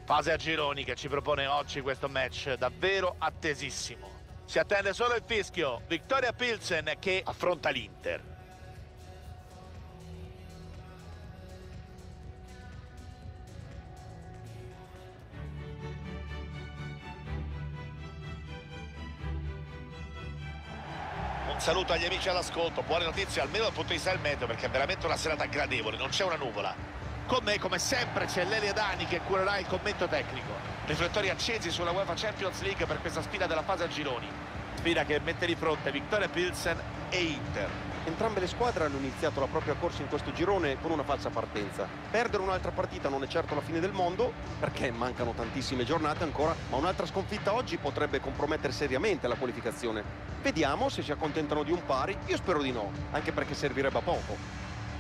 Fase a gironi che ci propone oggi questo match davvero attesissimo. Si attende solo il fischio. Viktoria Pilsen che affronta l'Inter. Un saluto agli amici all'ascolto, buone notizie almeno dal punto di vista del meteo perché è veramente una serata gradevole, non c'è una nuvola. Con me, come sempre, c'è Lelia Dani che curerà il commento tecnico. Riflettori accesi sulla UEFA Champions League per questa sfida della fase a gironi. Sfida che mette di fronte Viktoria Pilsen e Inter. Entrambe le squadre hanno iniziato la propria corsa in questo girone con una falsa partenza. Perdere un'altra partita non è certo la fine del mondo, perché mancano tantissime giornate ancora, ma un'altra sconfitta oggi potrebbe compromettere seriamente la qualificazione. Vediamo se si accontentano di un pari, io spero di no, anche perché servirebbe a poco.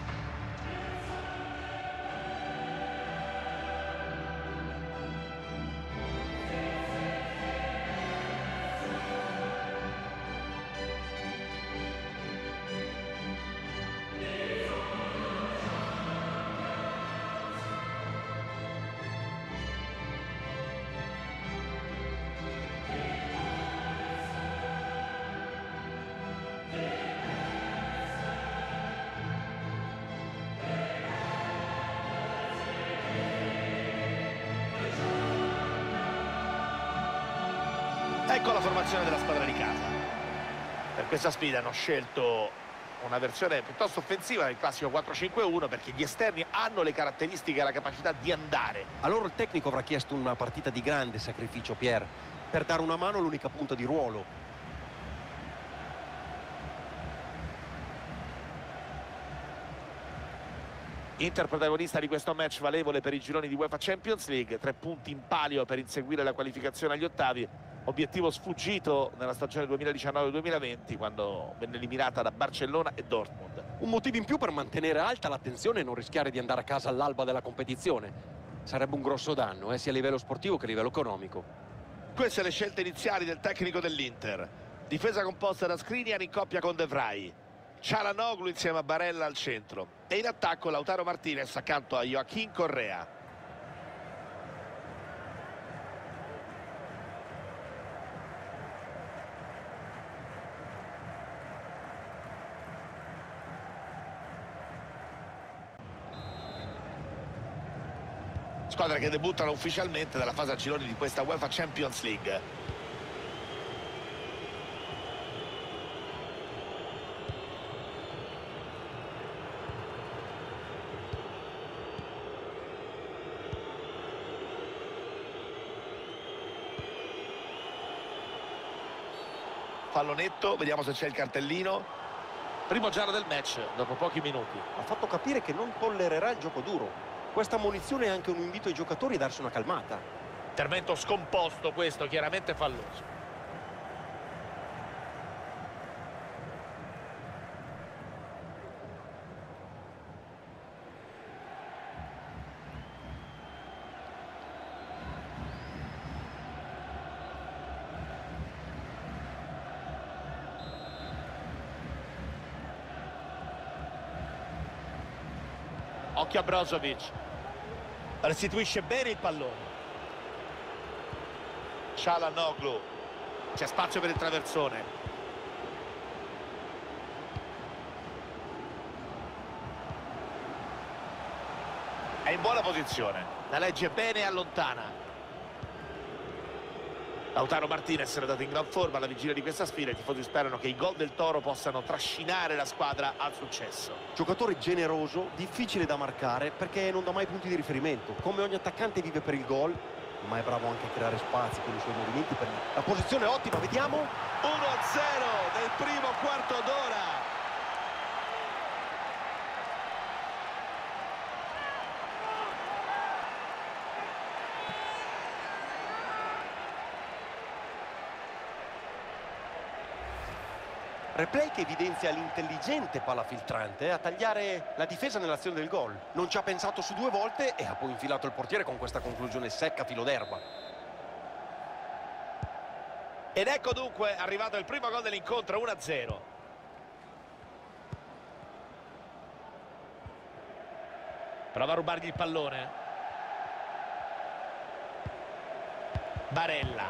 Ecco la formazione della squadra di casa. Per questa sfida hanno scelto una versione piuttosto offensiva del classico 4-5-1 perché gli esterni hanno le caratteristiche e la capacità di andare. Allora il tecnico avrà chiesto una partita di grande sacrificio, Pier, per dare una mano all'unica punta di ruolo. Inter protagonista di questo match valevole per i gironi di UEFA Champions League, 3 punti in palio per inseguire la qualificazione agli ottavi. Obiettivo sfuggito nella stagione 2019-2020 quando venne eliminata da Barcellona e Dortmund. Un motivo in più per mantenere alta l'attenzione e non rischiare di andare a casa all'alba della competizione. Sarebbe un grosso danno, sia a livello sportivo che a livello economico. Queste le scelte iniziali del tecnico dell'Inter. Difesa composta da Skriniar in coppia con De Vrij. Çalhanoğlu insieme a Barella al centro. E in attacco Lautaro Martinez accanto a Joaquín Correa. Squadre che debuttano ufficialmente dalla fase a gironi di questa UEFA Champions League. Pallonetto, vediamo se c'è il cartellino. Primo giallo del match dopo pochi minuti. Ha fatto capire che non tollererà il gioco duro. Questa ammonizione è anche un invito ai giocatori a darsi una calmata. Intervento scomposto questo, chiaramente falloso. Occhio a Brozovic. Restituisce bene il pallone. Çalhanoğlu. C'è spazio per il traversone. È in buona posizione. La legge bene e allontana. Lautaro Martinez era dato in gran forma alla vigilia di questa sfida. I tifosi sperano che i gol del Toro possano trascinare la squadra al successo. Giocatore generoso, difficile da marcare perché non dà mai punti di riferimento. Come ogni attaccante vive per il gol, ma è bravo anche a creare spazi con i suoi movimenti. La posizione è ottima, vediamo. 1-0 nel primo quarto d'ora. Replay che evidenzia l'intelligente palla filtrante a tagliare la difesa nell'azione del gol. Non ci ha pensato su 2 volte e ha poi infilato il portiere con questa conclusione secca, filo d'erba. Ed ecco dunque arrivato il primo gol dell'incontro, 1-0. Prova a rubargli il pallone. Barella.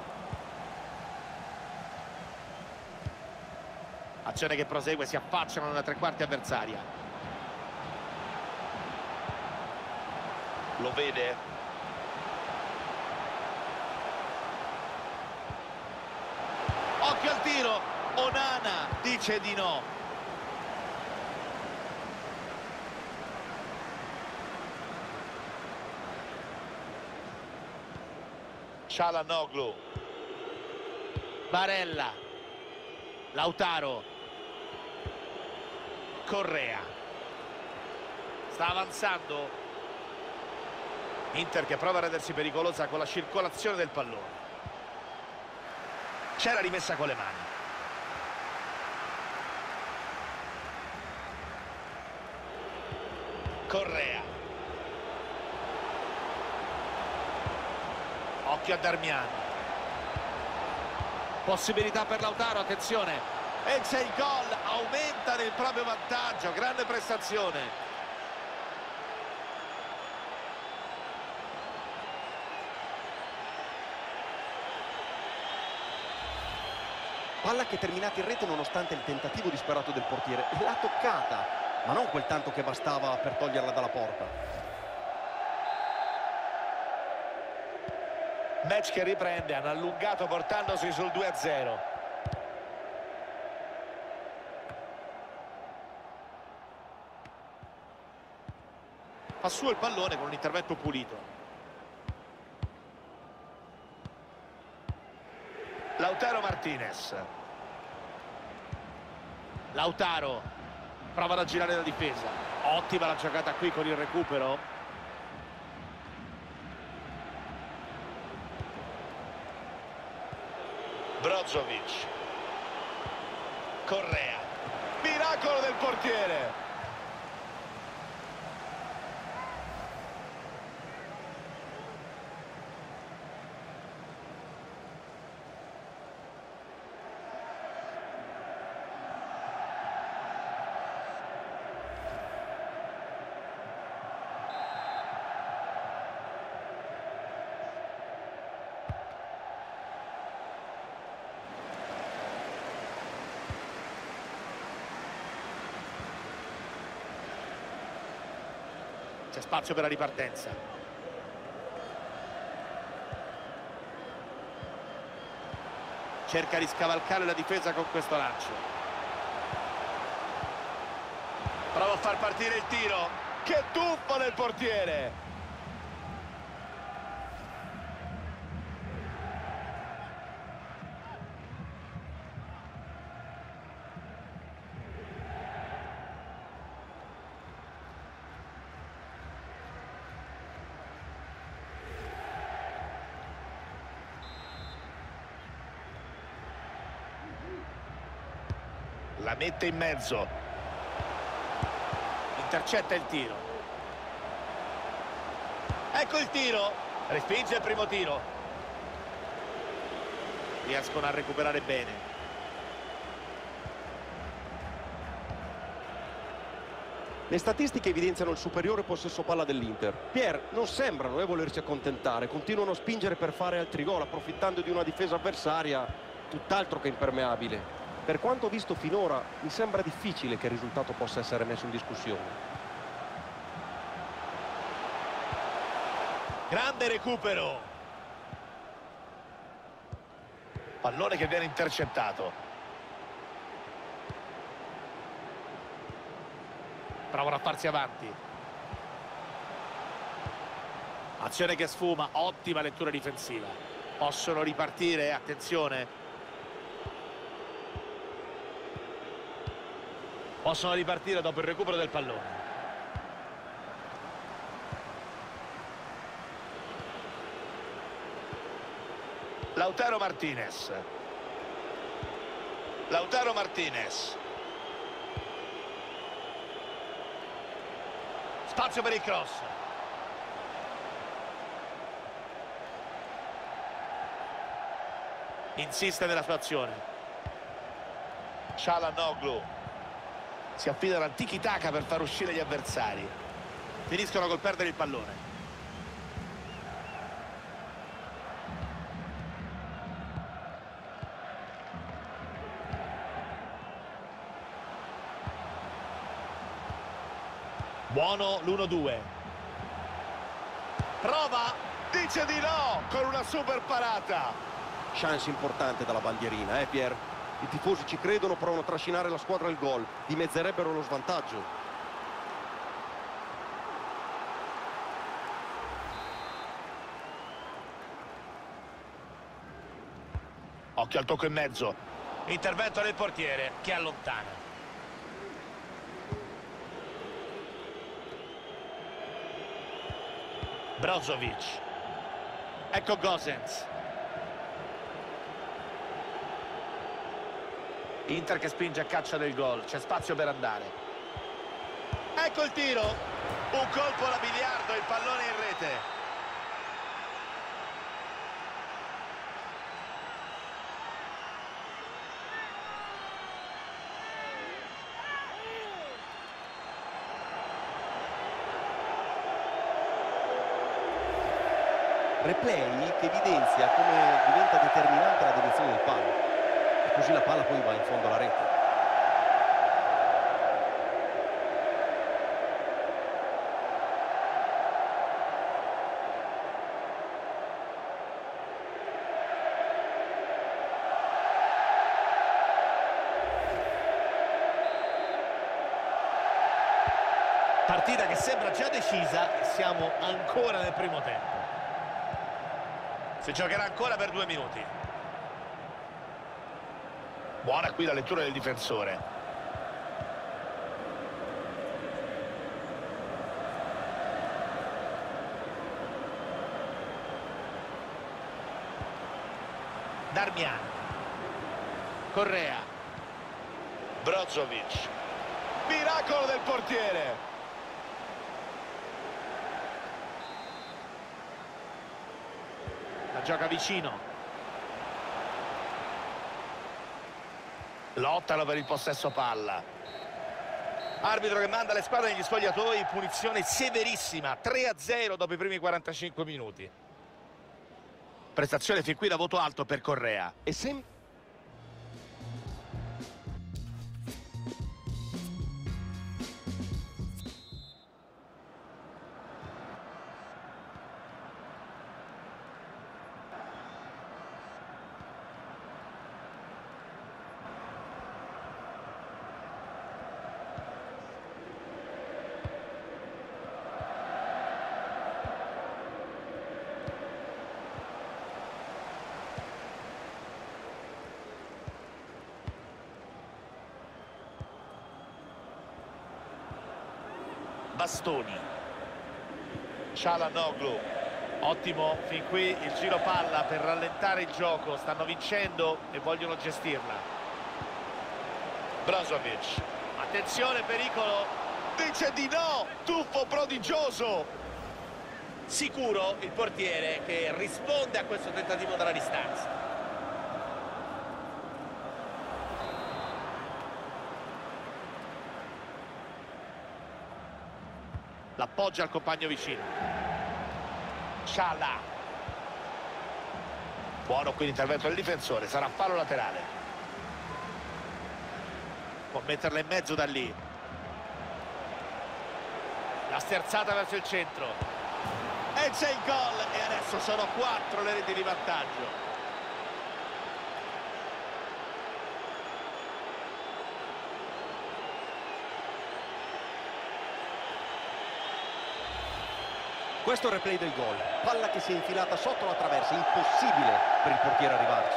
Azione che prosegue, si affacciano nella tre quarti avversaria. Lo vede. Occhio al tiro. Onana dice di no. Çalhanoğlu. Barella. Lautaro. Correa. Sta avanzando. Inter che prova a rendersi pericolosa con la circolazione del pallone. C'è la rimessa con le mani. Correa. Occhio a Darmian. Possibilità per Lautaro, attenzione. E c'è il gol, aumenta nel proprio vantaggio, grande prestazione. Palla che è terminata in rete nonostante il tentativo disperato del portiere. L'ha toccata, ma non quel tanto che bastava per toglierla dalla porta. Match che riprende, hanno allungato portandosi sul 2-0. Fa su il pallone con un intervento pulito. Lautaro Martinez. Lautaro prova a girare la difesa. Ottima la giocata qui con il recupero. Brozovic. Correa. Miracolo del portiere. C'è spazio per la ripartenza. Cerca di scavalcare la difesa con questo lancio. Prova a far partire il tiro. Che tuffo del portiere! La mette in mezzo. Intercetta il tiro. Ecco il tiro. Respinge il primo tiro. Riescono a recuperare bene. Le statistiche evidenziano il superiore possesso palla dell'Inter. Pier non sembrano volersi accontentare, continuano a spingere per fare altri gol, approfittando di una difesa avversaria tutt'altro che impermeabile. Per quanto visto finora, mi sembra difficile che il risultato possa essere messo in discussione. Grande recupero. Pallone che viene intercettato. Provano a farsi avanti. Azione che sfuma, ottima lettura difensiva. Possono ripartire, attenzione. Possono ripartire dopo il recupero del pallone. Lautaro Martinez. Lautaro Martinez. Spazio per il cross. Insiste nella sua azione. Çalhanoğlu. Si affida al tiki-taka per far uscire gli avversari. Finiscono col perdere il pallone. Buono l'1-2. Prova, dice di no con una super parata. Chance importante dalla bandierina, Pier? I tifosi ci credono, provano a trascinare la squadra al gol, dimezzerebbero lo svantaggio. Occhio al tocco in mezzo. Intervento del portiere che allontana. Brozovic. Ecco Gosens. Inter che spinge a caccia del gol. C'è spazio per andare. Ecco il tiro. Un colpo alla biliardo, il pallone in rete. Replay che evidenzia come diventa determinante la direzione del palo. E così la palla poi va in fondo alla rete. Partita che sembra già decisa e siamo ancora nel primo tempo. Si giocherà ancora per 2 minuti. Buona qui la lettura del difensore. Darmian. Correa. Brozovic. Miracolo del portiere. La gioca vicino. Lottano per il possesso palla. Arbitro che manda le squadre negli spogliatoi. Punizione severissima. 3-0 dopo i primi 45 minuti. Prestazione fin qui da voto alto per Correa. E sempre Bastoni. Çalhanoğlu. Ottimo fin qui il giro palla per rallentare il gioco. Stanno vincendo e vogliono gestirla. Brozovic. Attenzione, pericolo. Dice di no. Tuffo prodigioso. Sicuro il portiere che risponde a questo tentativo dalla distanza. L'appoggia al compagno vicino. Çalha. Buono qui l'intervento del difensore. Sarà fallo laterale. Può metterla in mezzo da lì. La sterzata verso il centro. E c'è il gol. E adesso sono 4 le reti di vantaggio. questo è il replay del gol. Palla che si è infilata sotto la traversa, impossibile per il portiere arrivarci.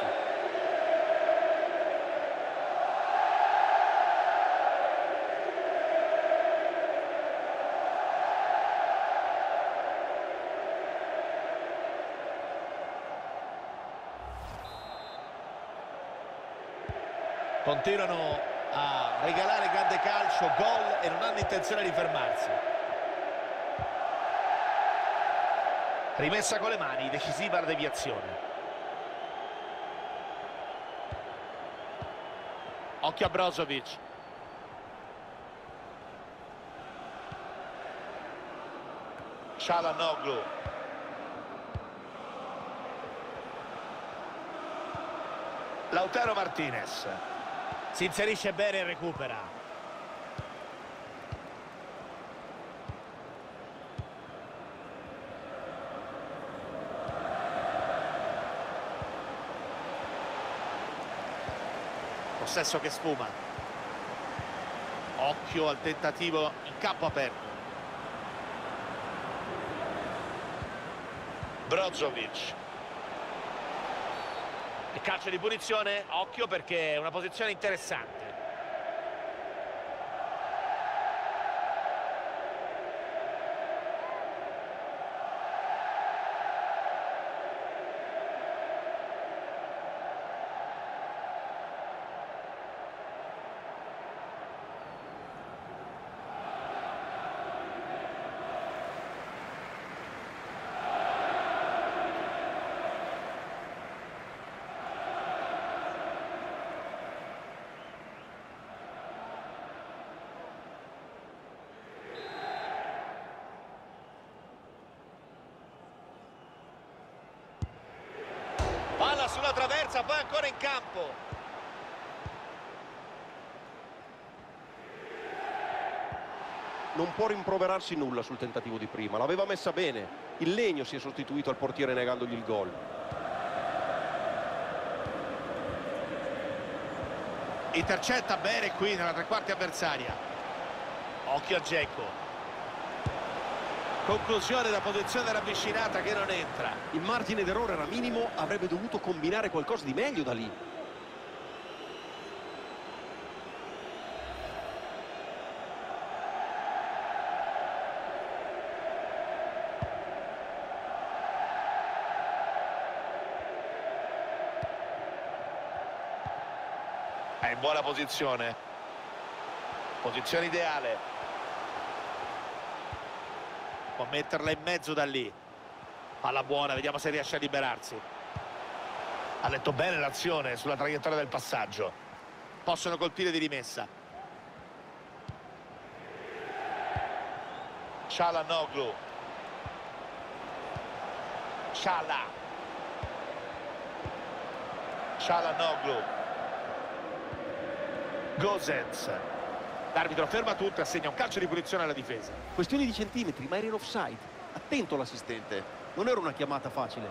Continuano a regalare grande calcio, gol e non hanno intenzione di fermarsi. Rimessa con le mani, decisiva la deviazione. Occhio a Brozovic. Çalhanoğlu. Lautaro Martinez. Si inserisce bene e recupera. Possesso che sfuma. Occhio al tentativo in campo aperto. Brozovic. E calcio di punizione, occhio perché è una posizione interessante. Palla sulla traversa, poi ancora in campo. Non può rimproverarsi nulla sul tentativo di prima, l'aveva messa bene. Il Legno si è sostituito al portiere negandogli il gol. Intercetta bene qui nella tre quarti avversaria. Occhio a Dzeko. Conclusione da posizione ravvicinata che non entra. Il margine d'errore era minimo, avrebbe dovuto combinare qualcosa di meglio da lì. È in buona posizione. Posizione ideale. Può metterla in mezzo da lì. Palla buona, vediamo se riesce a liberarsi. Ha letto bene l'azione sulla traiettoria del passaggio. Possono colpire di rimessa. Çalhanoğlu. Çalhanoğlu. Gosens. L'arbitro ferma tutto e assegna un calcio di punizione alla difesa. Questioni di centimetri, ma era in offside. Attento l'assistente, non era una chiamata facile.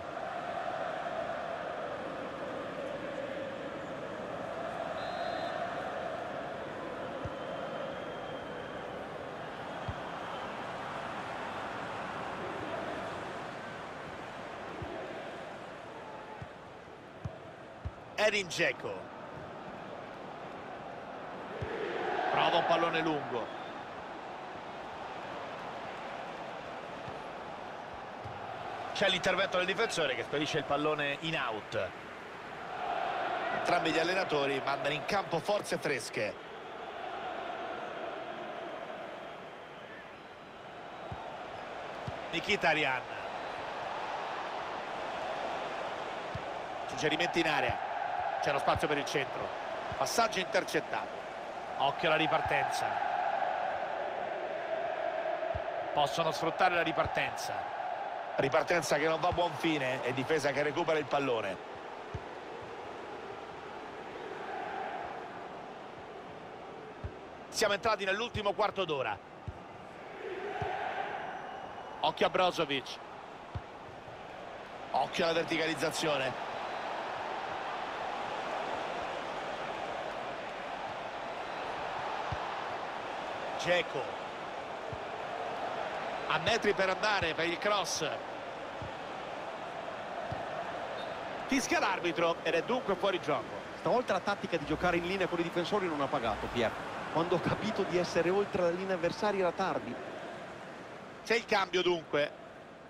Edin Dzeko. Prova un pallone lungo. C'è l'intervento del difensore che spedisce il pallone in out. Entrambi gli allenatori mandano in campo forze fresche. Mkhitaryan. Suggerimenti in area. C'è lo spazio per il centro. Passaggio intercettato. Occhio alla ripartenza. Possono sfruttare la ripartenza. Ripartenza che non va a buon fine e difesa che recupera il pallone. Siamo entrati nell'ultimo quarto d'ora. Occhio a Brozovic. Occhio alla verticalizzazione. Dzeko. A metri per andare per il cross. Fischia l'arbitro ed è dunque fuori gioco. Stavolta la tattica di giocare in linea con i difensori non ha pagato, Pier. Quando ho capito di essere oltre la linea avversaria era tardi. C'è il cambio dunque.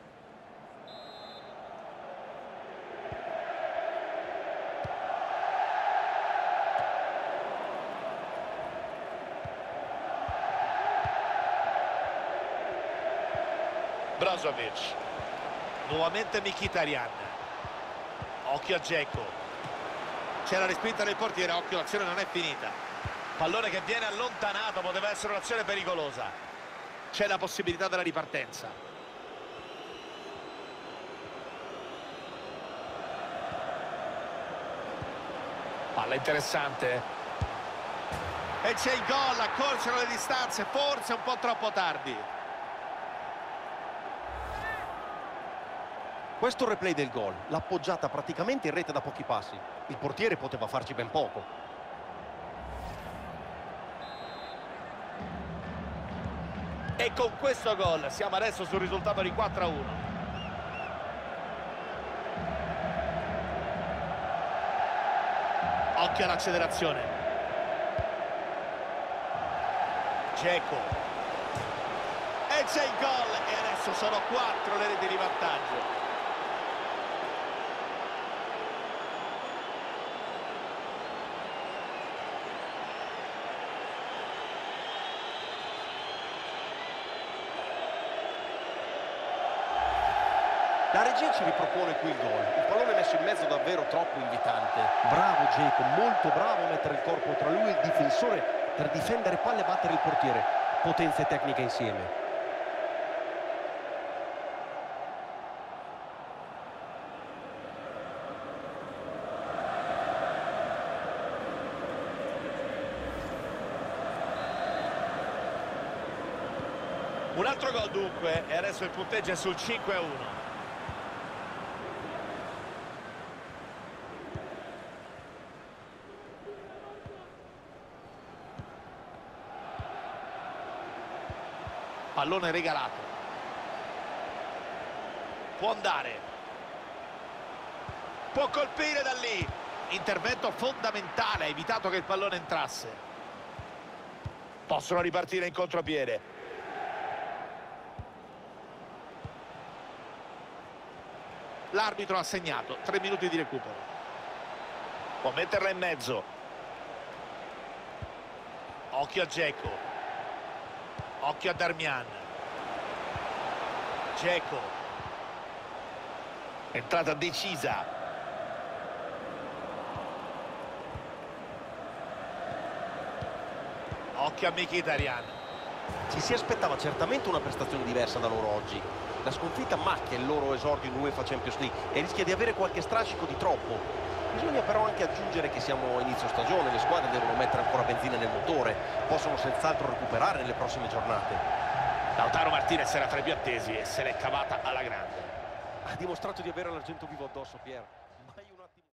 Brozovic. Nuovamente Mkhitaryan. Occhio a Dzeko. C'è la respinta del portiere, occhio, l'azione non è finita. Pallone che viene allontanato, poteva essere un'azione pericolosa. C'è la possibilità della ripartenza. Palla interessante. E c'è il gol, accorciano le distanze, forse un po' troppo tardi. Questo è il replay del gol, l'ha appoggiata praticamente in rete da pochi passi. Il portiere poteva farci ben poco. E con questo gol siamo adesso sul risultato di 4-1. Occhio all'accelerazione. Dzeko. E c'è il gol e adesso sono 4 le reti di vantaggio. La regia ci ripropone qui il gol. Il pallone messo in mezzo davvero troppo invitante. Bravo Dzeko, molto bravo a mettere il corpo tra lui e il difensore per difendere palle e battere il portiere. Potenza e tecnica insieme. Un altro gol dunque e adesso il punteggio è sul 5-1. Pallone regalato. Può andare. Può colpire da lì. Intervento fondamentale, ha evitato che il pallone entrasse. Possono ripartire in contropiede. L'arbitro ha segnato 3 minuti di recupero. Può metterla in mezzo. Occhio a Dzeko. Occhio a Darmian. Dzeko. Entrata decisa. Occhio a Mkhitaryan. Ci si aspettava certamente una prestazione diversa da loro oggi. La sconfitta macchia il loro esordio in UEFA Champions League e rischia di avere qualche strascico di troppo. Bisogna però anche aggiungere che siamo a inizio stagione, le squadre devono mettere ancora benzina nel motore, possono senz'altro recuperare nelle prossime giornate. Lautaro Martinez era tra i più attesi e se l'è cavata alla grande. Ha dimostrato di avere l'argento vivo addosso, Pier.